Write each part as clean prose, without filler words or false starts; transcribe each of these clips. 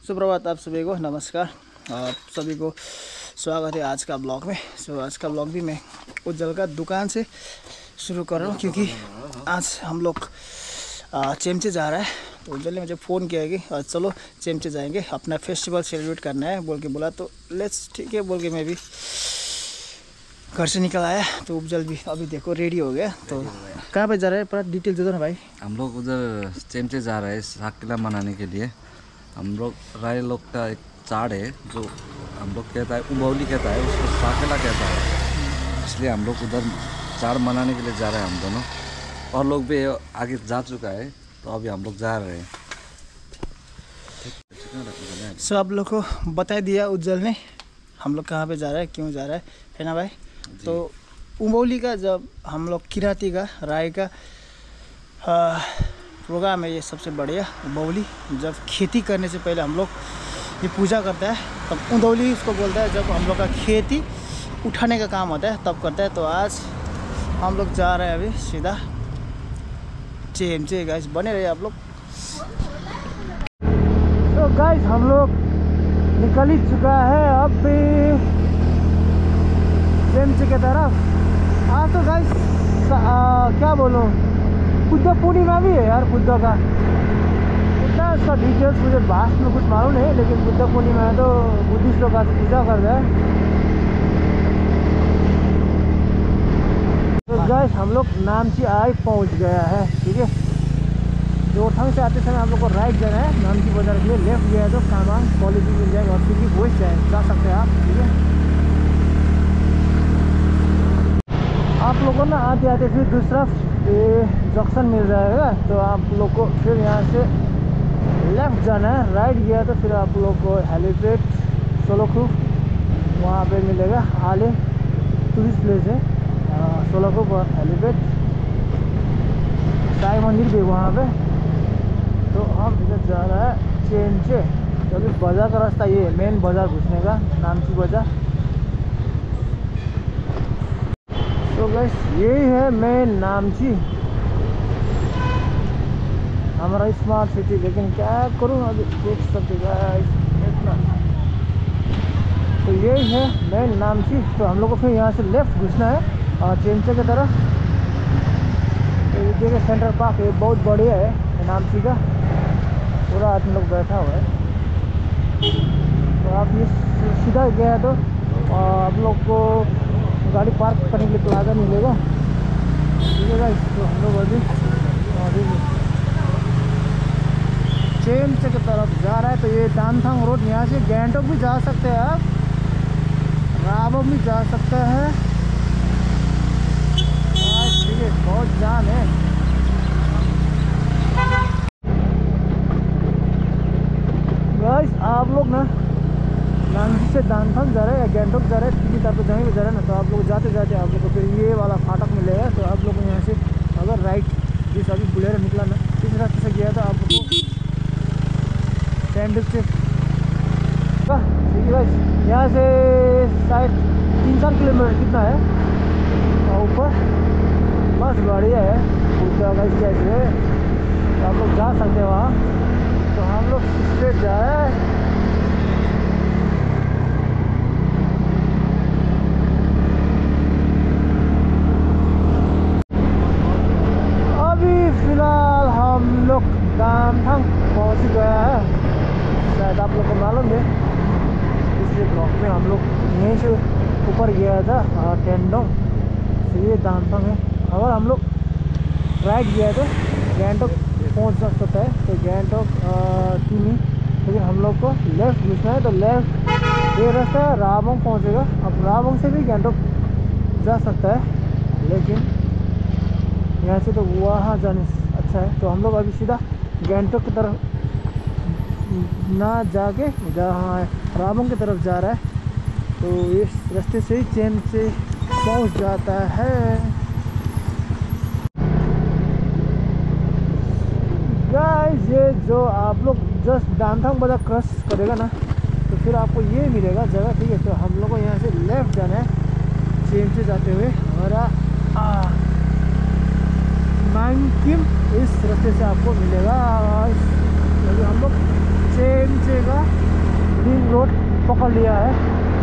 सुप्रभात आप सभी को, नमस्कार। आप सभी को स्वागत है आज का ब्लॉग में। आज का ब्लॉग भी मैं उज्जवल का दुकान से शुरू कर रहा हूँ, क्योंकि आज हम लोग चेमचे जा रहा है। तो उज्जवल ने मुझे फ़ोन किया कि चलो चेमचे जाएंगे, अपना फेस्टिवल सेलिब्रेट करना है बोल के बोला। तो लेट्स ठीक है बोल के मैं भी घर से निकल आया। तो उज्जवल भी अभी देखो रेडी हो गया। तो कहाँ पे जा रहा है, पूरा डिटेल दे दो ना भाई। हम लोग उधर चेमचे जा रहे हैं साकेला मनाने के लिए। हम लोग राय लोग का एक चाड़ है जो हम लोग कहता है, उबौली कहता है, उसको साकेला कहता है। इसलिए हम लोग उधर चाड़ मनाने के लिए जा रहे हैं हम दोनों। और लोग भी आगे जा चुका है, तो अभी हम लोग जा रहे हैं। सो आप लोग को बता दिया उज्जवल ने हम लोग कहाँ पे जा रहा है, क्यों जा रहा है ना भाई। तो उबौली का जब हम लोग किराती का राय का प्रोग्राम है, ये सबसे बढ़िया उबौली। जब खेती करने से पहले हम लोग ये पूजा करता है, तब उदौली उसको बोलता है। जब हम लोग का खेती उठाने का काम होता है तब करता है। तो आज हम लोग जा रहे हैं अभी सीधा चेमचे। गाइस बने रहे आप लोग। तो गाइस हम लोग निकल ही चुका है अभी चेमचे की तरफ। आज तो गाइस क्या बोलूँ, बुद्ध पूर्णिमा भी है यार। बुद्ध का इतना उसका डिटेल्स मुझे वास्ट में कुछ मालूम नहीं, लेकिन बुद्ध पूर्णिमा है तो बुद्धिस्ट लोग आज पूजा कर रहे हैं। तो गाइस हम लोग नामची आई पहुंच गया है, ठीक है। जोरथांग से आते समय हम लोग को राइट जाना है नामची बाजार के लिए। लेफ्ट गया तो कामांग कॉलेज मिल जाएगा और सिटी वेस्ट जा सकते हैं आप, ठीक है। आप लोगों को ना आते आते फिर दूसरा जंक्शन मिल जाएगा, तो आप लोग को फिर यहाँ से लेफ्ट जाना है। राइट गया तो फिर आप लोग को हेलीपैड सोलोखू वहाँ पे मिलेगा। हाले टूरिस्ट प्लेस है सोलोखू पर हेलीपैड, साई मंदिर भी वहाँ पे। तो हम इधर जा रहा है चेमचे। तो अभी बाजार का रास्ता ये है, मेन बाजार घुसने का, नामची बाजार। तो गाइस यही है मेन नामची, हमारा स्मार्ट सिटी। लेकिन क्या करूँ अभी देख सकते गाइस इतना। तो यही है मेन नामची। तो हम लोग को फिर यहाँ से लेफ्ट घुसना है चेमचे की तरफ। तो ये देखिए सेंट्रल पार्क है, बहुत बढ़िया है नामची का। पूरा आदमी लोग बैठा हुआ है। तो आप ये सीधा गया तो आप लोग को गाड़ी पार्क करने के लिए प्लाजा मिलेगा, ठीक है गाइस। तो हम लोग अभी चेमचे की तरफ जा रहा है। तो ये दानथांग रोड, यहाँ से गैंगटॉक भी जा सकते हैं आप, राबोंग भी जा सकते हैं, ठीक है। बहुत जाम है। गाइस आप लोग ना नामची से दानथांग जा रहे हैं या गैंगटॉक जा रहे हैं, किसी तरफ जहीं भी जा रहे हैं ना, तो आप लोग जाते जाते आप लोग को फिर ये वाला फाटक मिलेगा। तो आप लोग यहाँ से अगर राइट जिस अभी बुलेरो निकला ना, इस रास्ते से गया था आप लोग को सैंडल से, ठीक है। यहाँ से शायद 3-4 किलोमीटर कितना है ऊपर, बस बढ़िया है पूछा गाइस कैसे है। तो आप लोग जा सकते हैं वहाँ। तो हम लोग स्ट्रेट जा रहे हैं। फिलहाल हम लोग दानथांग पहुँच गया है, शायद आप लोग को मालूम है। पिछले ब्लॉक में हम लोग यहीं से ऊपर गया था टेंडोंग, तो ये दानथांग है। अगर हम लोग राइट गया तो गैंगटॉक पहुँच सकता है, तो गैंगटॉक टीमी। लेकिन हम लोग को लेफ्ट घुसना है, तो लेफ्ट ये रास्ता राबोंग पहुँचेगा। अब राबोंग से भी गैंगटॉक जा सकता है, लेकिन यहाँ से तो वहाँ जाने अच्छा है। तो हम लोग अभी सीधा गैंगटॉक की तरफ ना जाके जहाँ राबोंग की तरफ जा रहा है। तो इस रास्ते से ही चेमचे पहुँच जाता है। गाइस ये जो आप लोग जस्ट दानथांग बाजार क्रॉस करेगा ना, तो फिर आपको ये मिलेगा जगह, ठीक है। तो हम लोग को यहाँ से लेफ्ट जाना है चेमचे जाते हुए। हमारा नांगकिम इस रास्ते से आपको मिलेगा। हम लोग चेमचे का रिंग रोड पकड़ लिया है।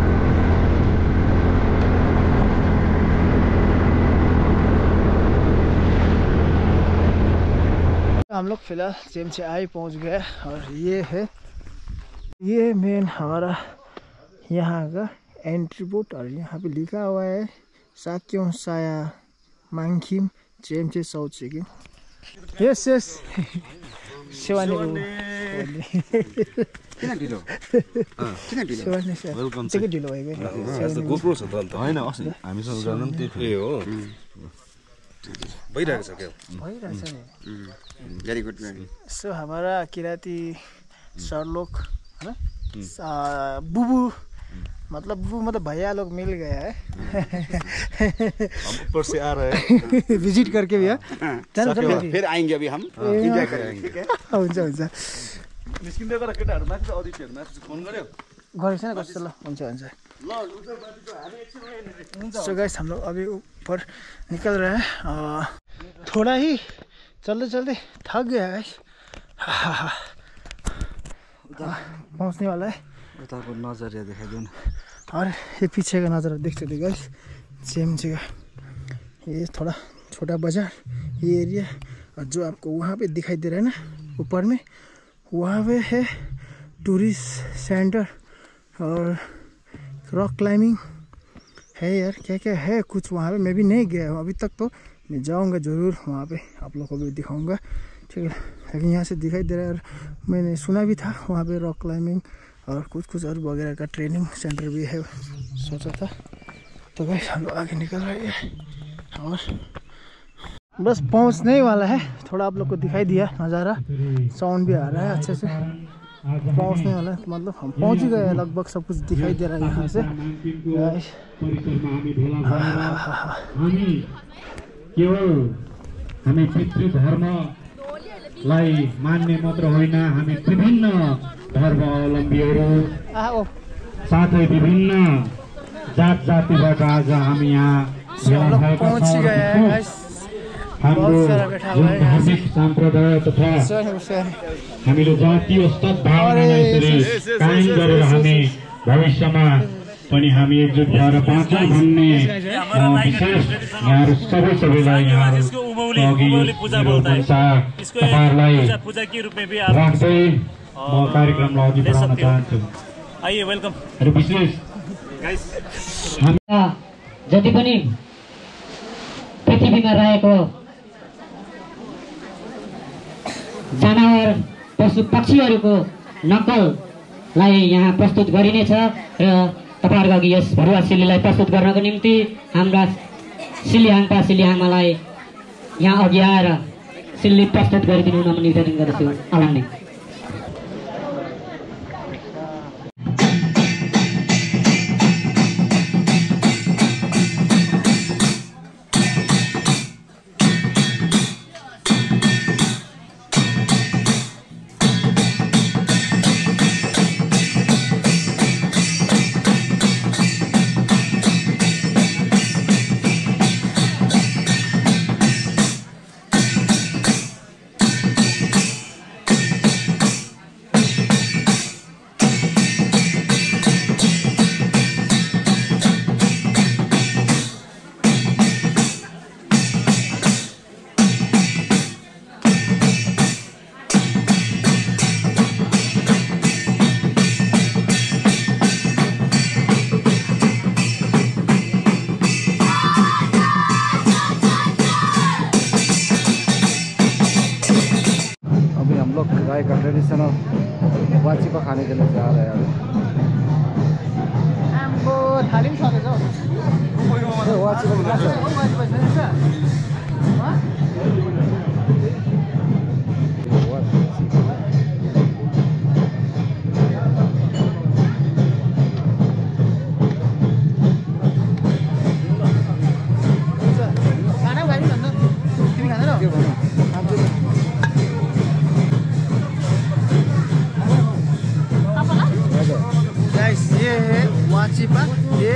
हम लोग फिलहाल चेमचे आई पहुंच गए और ये मेन हमारा यहाँ का एंट्री बोर्ड और यहाँ पे लिखा हुआ है साक्यों साया मांगखिम चेमचे साउथ सिक्किम। यस यस सेवानी किन ढिलो वेलकम चाहिँ ढिलो भएको गोप्रो छ त हैन अस्ति हामीसँग जानु नि त्यही हो भइरहेको छ क्या भइरहेछ नि भेरी गुड सो हमारा किराती सर लोग है बुबू मतलब भैया लोग मिल गया है। हम ऊपर से आ रहे हैं विजिट करके भी है फिर आएंगे अभी हम एन्जॉय करेंगे हुन्छ हुन्छ निस्किँदै गर केटाहरु माथि अदितिहरु माथि फोन गर्यो गरेछ न कस्तो ल हुन्छ हुन्छ सो गाइस हम लोग अभी ऊपर निकल रहे हैं थोड़ा ही चलते चलते थक गया है पहुंचने वाला है। उताको नजरिया दिखाइदिउँ न और ये पीछे का नज़ारा देख सकते हो गाइस चेमचे का ये थोड़ा छोटा बाजार ये एरिया और जो आपको वहाँ पे दिखाई दे रहा है ना ऊपर में वहाँ पे है टूरिस्ट सेंटर और रॉक क्लाइंबिंग है यार क्या क्या है कुछ वहाँ पे मैं भी नहीं गया हूँ अभी तक तो मैं जाऊँगा ज़रूर वहाँ पे आप लोगों को भी दिखाऊँगा ठीक है। लेकिन यहाँ से दिखाई दे रहा है और मैंने सुना भी था वहाँ पे रॉक क्लाइंबिंग और कुछ और वगैरह का ट्रेनिंग सेंटर भी है सोचा था। तो गाइस हम लोग आगे निकल रहे हैं और बस पहुंचने ही वाला है। थोड़ा आप लोग को दिखाई दिया नज़ारा साउंड भी आ रहा है अच्छे से पहुंचने वाला है मतलब हम पहुंच ही गए लगभग सब कुछ दिखाई दे रहा है यहाँ से गाइस। केवल हामी पितृधर्मलाई मान्ने मात्र होइन हामी विभिन्न धर्मावलम्बीहरू साथै विभिन्न जात जातिबाट आज हामी यहाँ पहुंच गए हैं गाइस। हाम्रो धार्मिक सम्प्रदाय तथा हामीले जातीय सद्भावनालाई यसरी कायम गरेर हामी भविष्यमा पनि हामी एकजुट भएर बाँचौँ भन्ने विशेष यहाँहरू सबैलाई यहाँहरू तपाईँहरूलाई राख्दै म कार्यक्रमलाई अघि बढाउन चाहन्छु। र विशेष जति पनि पृथ्वीमा रहेको जनावर पशु पक्षीहरूको नक्कललाई यहाँ प्रस्तुत गरिनेछ र तपाईहरुको अघि यस भरुवा सिल्लीलाई प्रस्तुत गर्नको निम्ति हाम्रा सिल्लीहाङपा सिल्लीहाङमालाई यहाँ अघि आएर सिल्ली प्रस्तुत गरिदिनु हुन निवेदन गर्दछु। आलान्ने राई का ट्रेडिशनल वाचिपा खाने के लिए जा रहे हैं। हमको थाली में खाते जाओ वाचिपा ये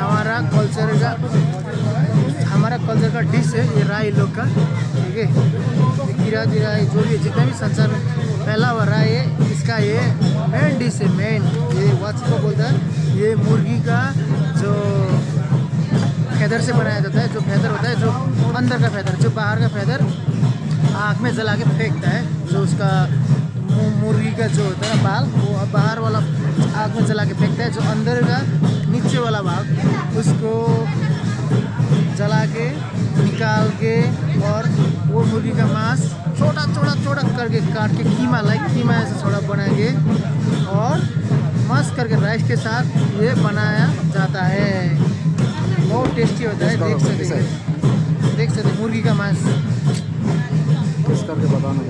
हमारा कल्चर का डिश है। ये राई लोग का ठीक है। किराती राई जो भी जितना भी संसार में फैला हुआ राई है इसका ये मेन डिश है, मेन ये वाची को बोलता है। ये मुर्गी का जो फैदर से बनाया जाता है, जो फैदर होता है, जो अंदर का फैदर, जो बाहर का फैदर आँख में जला के फेंकता है, जो उसका मुर्गी का जो होता है बाल, वो बाहर वाला आँख में जला के फेंकता है, जो अंदर का नीचे वाला भाग उसको जला के निकाल के, और वो मुर्गी का मांस छोटा छोटा छोटा करके काट के कीमा ऐसा थोड़ा बना के और मस्त करके राइस के साथ ये बनाया जाता है। बहुत टेस्टी होता है। देख सकते मुर्गी का मांस। टेस्ट करके बताना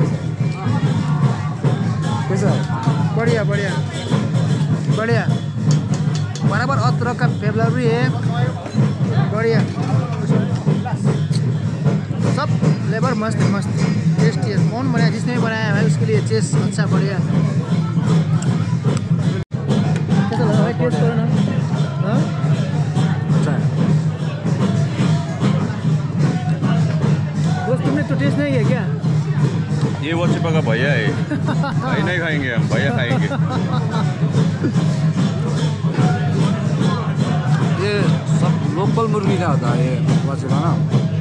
कैसा है? बढ़िया बढ़िया बढ़िया, बराबर अदरक का फ्लेवर भी है, बढ़िया, सब फ्लेवर मस्त है, मस्त टेस्टी है। कौन बनाया? जिसने भी बनाया है भाई उसके लिए टेस्ट अच्छा, बढ़िया। कैसा लगा भाई? टेस्ट करो ना। हाँ अच्छा है। दोस्त तुमने तो टेस्ट नहीं किया क्या? ये वो छिपा का भैया है। भाई नहीं खाएंगे हम, भैया खाएंगे। ये सब लोकल मुर्गी का होता है ये वाचिपा ना।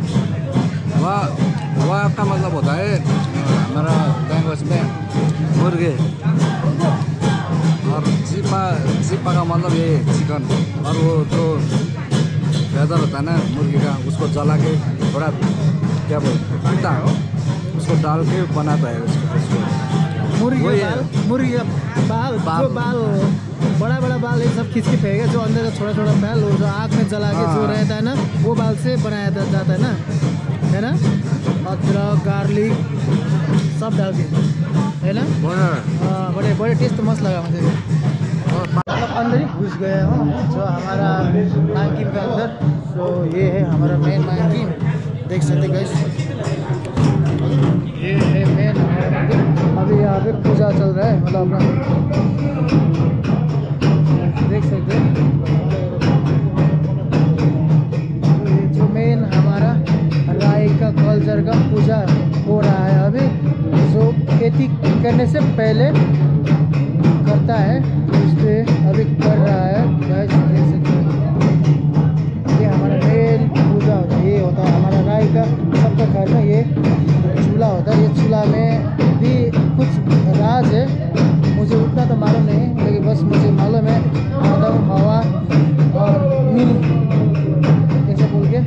वह का मतलब होता है हमारा लैंग्वेज में मुर्गे, और छिपा का मतलब ये चिकन। और वो जो फैदर होता है ना मुर्गी का, उसको जला के थोड़ा क्या बोलते पिता उसको डाल के बनाता है उसको। मुर्गी का बाल, जो बाल बड़ा बाल ये सब खींच के फेंकेगा, जो अंदर का छोटा छोटा बाल, वो जो आँख में जला के जो रहता है ना, वो बाल से बनाया जाता है ना, है ना। अदरक गार्लिक सब डाल के, है ना। हाँ बड़े बड़े टेस्ट तो मस्त लगा मुझे। अंदर ही घुस गए हम जो हमारा नानकीन का अंदर। तो ये है हमारा मेन नानकीन, देख सकते गाइस, ये है मेन हमारा मंदिर। अभी यहाँ पे पूजा चल रहा है, मतलब अपना देख सकते हैं। तो ये जो मेन हमारा राई का कल्चर का पूजा हो रहा है अभी, जो खेती करने से पहले करता है, इसलिए अभी कर रहा है गाइस, देख सकते हैं। ये हमारा मेन पूजा होता है, ये होता है हमारा राई का सबका घर में ये चूल्हा होता है। ये चूल्हा में भी कुछ राज है, मुझे उतना तो मालूम नहीं, लेकिन बस मुझे मालूम है आदम हवा और नील ऐसे बोल के,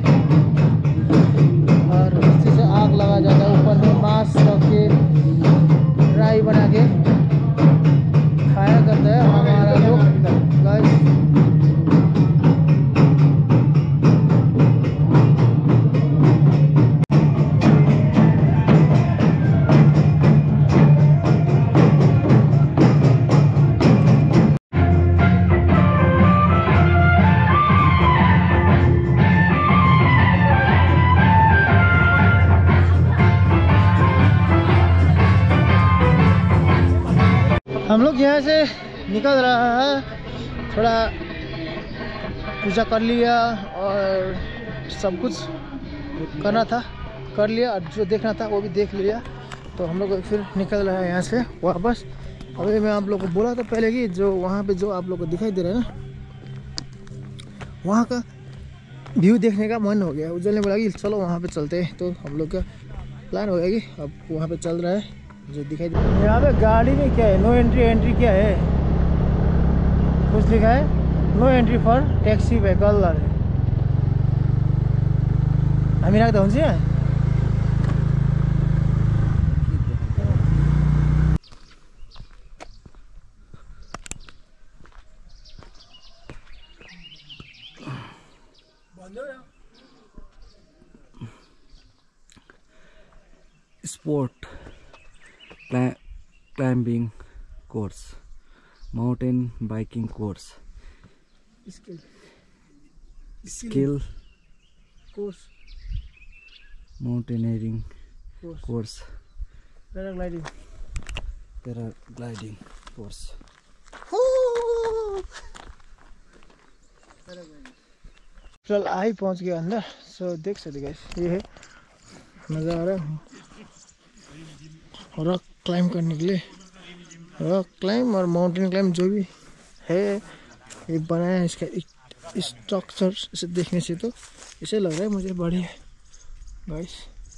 और नीचे से आग लगा जाता है, ऊपर में मांस रख के राई बना के खाया करता है हमारा लोग गाइस। हम लोग यहाँ से निकल रहा है, थोड़ा पूजा कर लिया और सब कुछ करना था कर लिया, और जो देखना था वो भी देख लिया। तो हम लोग फिर निकल रहा है यहाँ से वापस। अभी मैं आप लोग को बोला था पहले कि जो वहाँ पे जो आप लोग को दिखाई दे रहा है ना, वहाँ का व्यू देखने का मन हो गया। उज्जवल ने बोला कि चलो वहाँ पे चलते हैं, तो हम लोग का प्लान हो गया कि अब वहाँ पे चल रहा है जो दिखाई दे। यहाँ पे गाड़ी में क्या है, नो एंट्री क्या है, कुछ लिखा है no entry for taxi vehicle. हामी राख्दा हुन्छ यहाँ? Sport climbing course, mountain biking course, skill course, mountaineering course, paragliding course. चल आई पहुंच गया अंदर। सो देख सकते गाइस, ये है नज़ारा रॉक क्लाइंब करने के लिए। रॉक क्लाइम और माउंटेन क्लाइम जो भी है ये बनाया है इसका स्ट्रक्चर इसे देखने से तो इसे लग रहा है मुझे बढ़िया गाइस।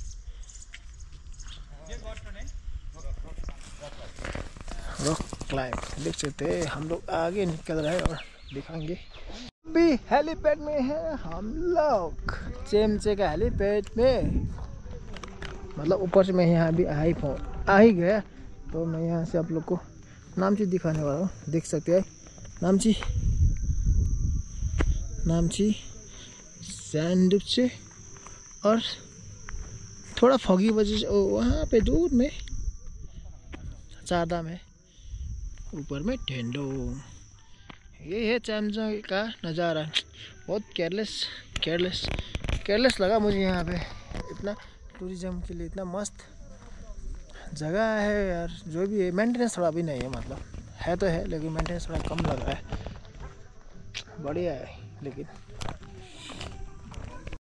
रॉक क्लाइम देख सकते हैं। हम लोग आगे निकल रहे हैं और दिखाएंगे। अभी हेलीपैड में है हम लोग, चेमचे का हेलीपैड में। मतलब ऊपर से मैं यहाँ भी आ ही गया, तो मैं यहाँ से आप लोग को नामची दिखाने वाला हूँ। देख सकते हैं नामची सैंडविच और थोड़ा फॉगी वजह से वहाँ पे दूर में चारधाम है, ऊपर में टेंडोंग। ये है चेमचे का नज़ारा। बहुत केयरलेस लगा मुझे यहाँ पे। इतना टूरिज्म के लिए इतना मस्त जगह है यार। जो भी है मेंटेनेंस थोड़ा भी नहीं है, मतलब है तो है लेकिन मेंटेनेंस थोड़ा कम लग रहा है। बढ़िया है लेकिन